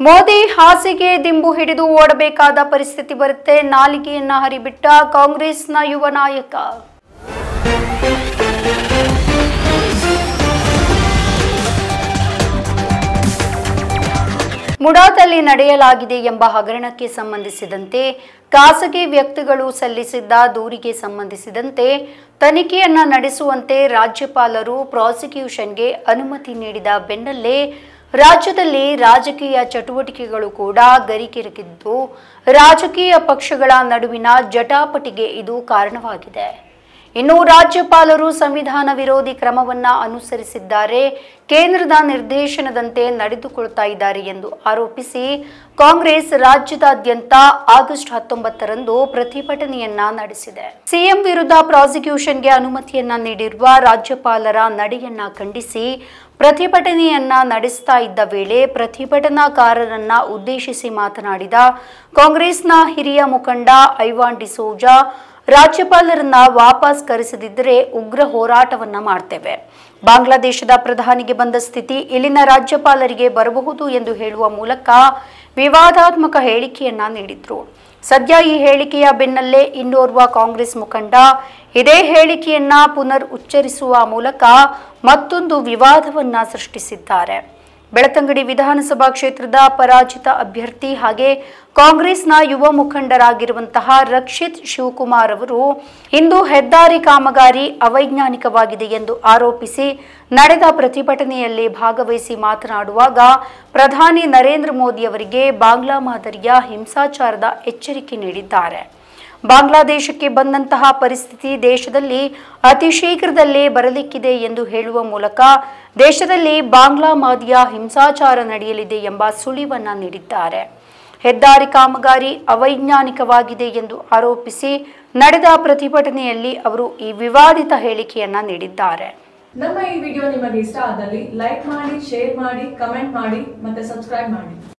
ಮೋದಿ ಹಾಸಿಗೆ ದಿಂಬು ಹಿಡಿದು ಓಡಬೇಕಾದ ಪರಿಸ್ಥಿತಿ ಬರುತ್ತೆ. ನಾಲಿಗೆಯನ್ನ ಹರಿಬಿಟ್ಟ ಕಾಂಗ್ರೆಸ್ನ ಯುವ ನಾಯಕ. ಮುಡಾದಲ್ಲಿ ನಡೆಯಲಾಗಿದೆ ಎಂಬ ಹಗರಣಕ್ಕೆ ಸಂಬಂಧಿಸಿದಂತೆ ಖಾಸಗಿ ವ್ಯಕ್ತಿಗಳು ಸಲ್ಲಿಸಿದ್ದ ದೂರಿಗೆ ಸಂಬಂಧಿಸಿದಂತೆ ತನಿಖೆಯನ್ನ ನಡೆಸುವಂತೆ ರಾಜ್ಯಪಾಲರು ಪ್ರಾಸಿಕ್ಯೂಷನ್ಗೆ ಅನುಮತಿ ನೀಡಿದ ಬೆನ್ನಲ್ಲೇ ರಾಜ್ಯದಲ್ಲಿ ರಾಜಕೀಯ ಚಟುವಟಿಕೆಗಳು ಕೂಡ ಗರಿಕೆರಗಿದ್ದು ರಾಜಕೀಯ ಪಕ್ಷಗಳ ನಡುವಿನ ಜಟಾಪಟಿಗೆ ಇದು ಕಾರಣವಾಗಿದೆ. ಇನ್ನು ರಾಜ್ಯಪಾಲರು ಸಂವಿಧಾನ ವಿರೋಧಿ ಕ್ರಮವನ್ನ ಅನುಸರಿಸಿದ್ದಾರೆ, ಕೇಂದ್ರದ ನಿರ್ದೇಶನದಂತೆ ನಡೆದುಕೊಳ್ತಾ ಇದ್ದಾರೆ ಎಂದು ಆರೋಪಿಸಿ ಕಾಂಗ್ರೆಸ್ ರಾಜ್ಯದಾದ್ಯಂತ ಆಗಸ್ಟ್ 19ರಂದು ಪ್ರತಿಭಟನೆಯನ್ನ ನಡೆಸಿದೆ. ಸಿಎಂ ವಿರುದ್ಧ ಪ್ರಾಸಿಕ್ಯೂಷನ್ಗೆ ಅನುಮತಿಯನ್ನ ನೀಡಿರುವ ರಾಜ್ಯಪಾಲರ ನಡೆಯನ್ನ ಖಂಡಿಸಿ ಪ್ರತಿಭಟನೆಯನ್ನ ನಡೆಸ್ತಾ ಇದ್ದ ವೇಳೆ ಪ್ರತಿಭಟನಾಕಾರರನ್ನ ಉದ್ದೇಶಿಸಿ ಮಾತನಾಡಿದ ಕಾಂಗ್ರೆಸ್ನ ಹಿರಿಯ ಮುಖಂಡ ಐವಾನ್ ಡಿಸೋಜಾ, ರಾಜ್ಯಪಾಲರನ್ನ ವಾಪಸ್ ಕರೆಸದಿದ್ದರೆ ಉಗ್ರ ಹೋರಾಟವನ್ನ ಮಾಡ್ತೇವೆ. ಬಾಂಗ್ಲಾದೇಶದ ಪ್ರಧಾನಿಗೆ ಬಂದ ಸ್ಥಿತಿ ಇಲ್ಲಿನ ರಾಜ್ಯಪಾಲರಿಗೆ ಬರಬಹುದು ಎಂದು ಹೇಳುವ ಮೂಲಕ ವಿವಾದಾತ್ಮಕ ಹೇಳಿಕೆಯನ್ನ ನೀಡಿದ್ರು. ಸದ್ಯ ಈ ಹೇಳಿಕೆಯ ಬೆನ್ನಲ್ಲೇ ಇನ್ನೋರ್ವ ಕಾಂಗ್ರೆಸ್ ಮುಖಂಡ ಇದೇ ಹೇಳಿಕೆಯನ್ನ ಪುನರ್ ಉಚ್ಚರಿಸುವ ಮೂಲಕ ಮತ್ತೊಂದು ವಿವಾದವನ್ನ ಸೃಷ್ಟಿಸಿದ್ದಾರೆ. ಬೆಳತಂಗಡಿ ವಿಧಾನಸಭಾ ಕ್ಷೇತ್ರದ ಪರಾಜಿತ ಅಭ್ಯರ್ಥಿ ಹಾಗೆ ಕಾಂಗ್ರೆಸ್ನ ಯುವ ಮುಖಂಡರಾಗಿರುವಂತಹ ರಕ್ಷಿತ್ ಶಿವಕುಮಾರ್ ಅವರು ಇಂದು ಹೆದ್ದಾರಿ ಕಾಮಗಾರಿ ಅವೈಜ್ಞಾನಿಕವಾಗಿದೆ ಎಂದು ಆರೋಪಿಸಿ ನಡೆದ ಪ್ರತಿಭಟನೆಯಲ್ಲಿ ಭಾಗವಹಿಸಿ ಮಾತನಾಡುವಾಗ ಪ್ರಧಾನಿ ನರೇಂದ್ರ ಮೋದಿ ಅವರಿಗೆ ಬಾಂಗ್ಲಾ ಮಾದರಿಯ ಹಿಂಸಾಚಾರದ ಎಚ್ಚರಿಕೆ ನೀಡಿದ್ದಾರೆ. ಬಾಂಗ್ಲಾದೇಶಕ್ಕೆ ಬಂದಂತಹ ಪರಿಸ್ಥಿತಿ ದೇಶದಲ್ಲಿ ಅತಿ ಶೀಘ್ರದಲ್ಲೇ ಬರಲಿಕ್ಕಿದೆ ಎಂದು ಹೇಳುವ ಮೂಲಕ ದೇಶದಲ್ಲಿ ಬಾಂಗ್ಲಾ ಮಾದರಿಯ ಹಿಂಸಾಚಾರ ನಡೆಯಲಿದೆ ಎಂಬ ಸುಳಿವನ್ನ ನೀಡಿದ್ದಾರೆ. ಹೆದ್ದಾರಿ ಕಾಮಗಾರಿ ಅವೈಜ್ಞಾನಿಕವಾಗಿದೆ ಎಂದು ಆರೋಪಿಸಿ ನಡೆದ ಪ್ರತಿಭಟನೆಯಲ್ಲಿ ಅವರು ಈ ವಿವಾದಿತ ಹೇಳಿಕೆಯನ್ನ ನೀಡಿದ್ದಾರೆ. ನಮ್ಮ ಈ ವಿಡಿಯೋ ನಿಮಗೆ ಇಷ್ಟ ಆದಲ್ಲಿ ಲೈಕ್ ಮಾಡಿ, ಶೇರ್ ಮಾಡಿ, ಕಮೆಂಟ್ ಮಾಡಿ ಮತ್ತೆ ಸಬ್ಸ್ಕ್ರೈಬ್ ಮಾಡಿ.